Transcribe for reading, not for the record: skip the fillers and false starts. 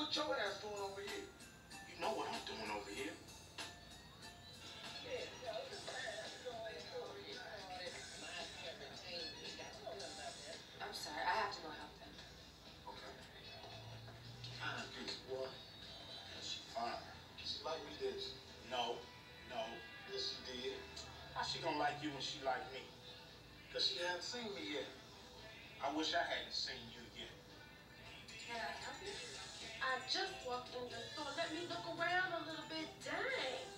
What your ass doing over here? You know what I'm doing over here. I'm sorry, I have to go help them. Okay. Fine piece, boy. Yeah, she fine. She like me, did she? No. Yes, she did. How she gonna like you when she like me? Because she hadn't seen me yet. I wish I hadn't seen you yet. Can I help you? I just walked in the store. Let me look around a little bit. Dang.